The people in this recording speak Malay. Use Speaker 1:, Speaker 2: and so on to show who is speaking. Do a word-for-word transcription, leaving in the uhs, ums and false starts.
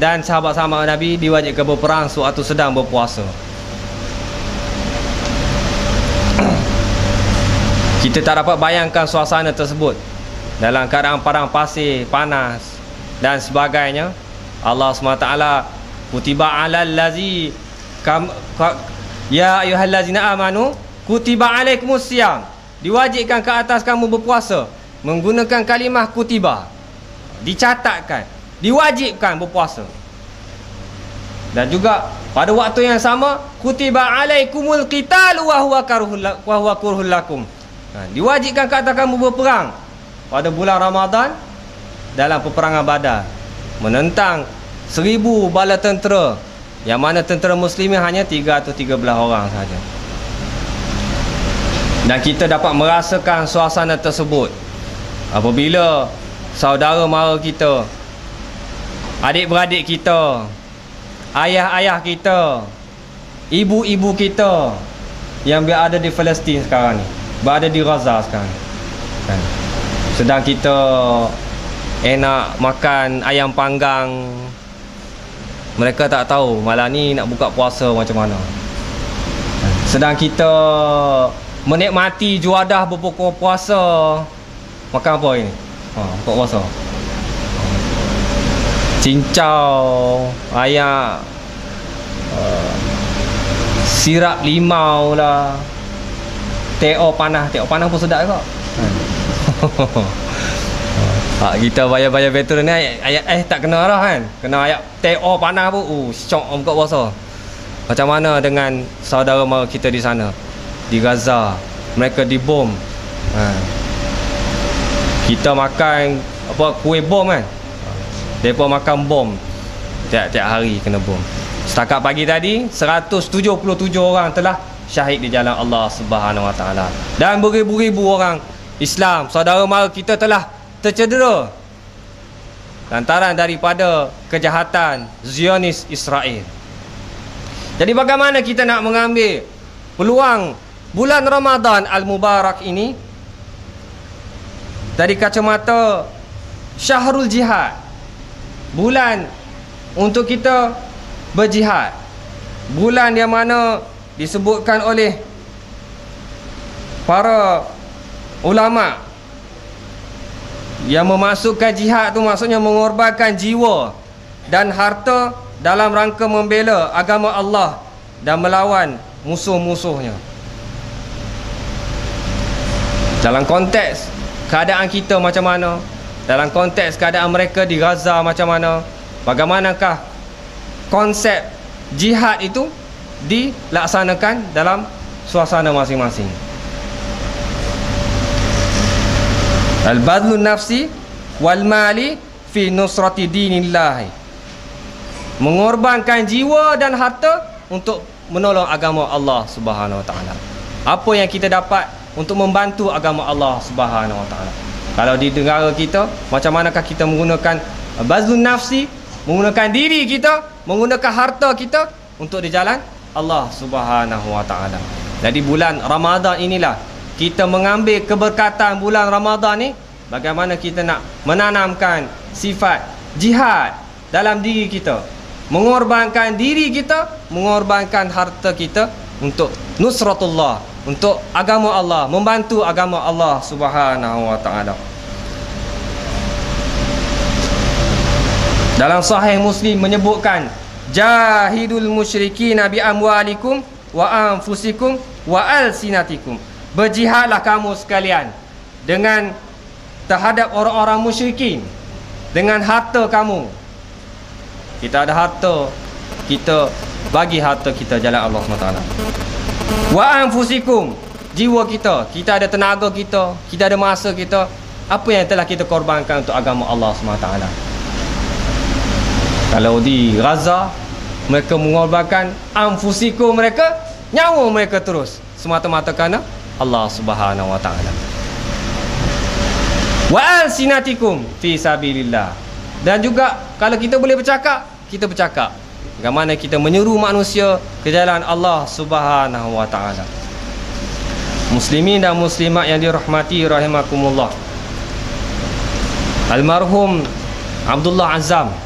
Speaker 1: dan sahabat-sahabat Nabi diwajibkan berperang sewaktu sedang berpuasa. Kita tak dapat bayangkan suasana tersebut dalam keadaan padang pasir, panas dan sebagainya. Allah subhanahu wa taala, kutiba alal ladzi kam ka, ya ayyuhallazina amanu kutiba alaikumus siyam, diwajibkan ke atas kamu berpuasa, menggunakan kalimah kutiba, dicatatkan, diwajibkan berpuasa. Dan juga pada waktu yang sama, kutiba alaikumul qital wa huwa karuhul wa huwa kurhul lakum, ha, diwajibkan ke atas kamu berperang pada bulan Ramadan dalam peperangan Badar, menentang seribu bala tentera, yang mana tentera muslimin hanya tiga atau tiga belas orang sahaja. Dan kita dapat merasakan suasana tersebut apabila saudara mara kita, adik-beradik kita, ayah-ayah kita, ibu-ibu kita yang berada di Palestin sekarang ni, berada di Gaza sekarang kan. Sedang kita enak makan ayam panggang, mereka tak tahu malam ni nak buka puasa macam mana. Sedang kita menikmati juadah berbuka puasa, makan apa ini? Ha, buka puasa. Cincau, ayam, uh, sirap limau lah, teo panah. Teo panah pun sedap kok. Ha, kita bayar-bayar veteran ni ayat eh tak kena lah kan. Kena ayat teo panah pun uh, syok buka puasa. Macam mana dengan saudara mara kita di sana, di Gaza, mereka dibom. Ha. Kita makan apa, kuih bom kan. Mereka makan bom tiap-tiap hari, kena bom. Setakat pagi tadi seratus tujuh puluh tujuh orang telah syahid di jalan Allah Subhanahu Wa Taala, dan beribu-ribu orang Islam, saudara mara kita, telah tercedera lantaran daripada kejahatan Zionis Israel. Jadi bagaimana kita nak mengambil peluang bulan Ramadan Al-Mubarak ini dari kacamata Syahrul Jihad, bulan untuk kita berjihad, bulan yang mana disebutkan oleh para ulama yang memasukkan jihad tu maksudnya mengorbankan jiwa dan harta dalam rangka membela agama Allah dan melawan musuh-musuhnya. Dalam konteks keadaan kita macam mana, dalam konteks keadaan mereka di Gaza macam mana, bagaimanakah konsep jihad itu dilaksanakan dalam suasana masing-masing. Al-badlun nafsi wal mali fi nusrati dinillah, mengorbankan jiwa dan harta untuk menolong agama Allah Subhanahu Wa Taala. Apa yang kita dapat untuk membantu agama Allah Subhanahu Wa Taala? Kalau di negara kita, macam manakah kita menggunakan bazlun nafsi, menggunakan diri kita, menggunakan harta kita untuk di jalan Allah Subhanahu Wa Taala. Jadi bulan Ramadan inilah kita mengambil keberkatan bulan Ramadan ni, bagaimana kita nak menanamkan sifat jihad dalam diri kita, mengorbankan diri kita, mengorbankan harta kita untuk nusratullah, untuk agama Allah, membantu agama Allah Subhanahu Wa Taala. Dalam Sahih Muslim menyebutkan, jahidul musyrikin bi amwalikum wa anfusikum wa alsinatikum, berjihadlah kamu sekalian dengan terhadap orang-orang musyrikin dengan harta kamu. Kita ada harta, kita bagi harta kita jalan Allah subhanahu wa taala. Wa anfusikum, jiwa kita, kita ada tenaga kita, kita ada masa kita, apa yang telah kita korbankan untuk agama Allah subhanahu wa taala. Kalau di Gaza, mereka mengorbankan anfusikum mereka, nyawa mereka terus, semata-mata kerana Allah Subhanahu Wa Taala. Wa alsinatikum fi sabilillah. Dan juga kalau kita boleh bercakap, kita bercakap bagaimana kita menyeru manusia ke jalan Allah Subhanahu Wa Taala. Muslimin dan muslimat yang dirahmati rahimakumullah, almarhum Abdullah Azzam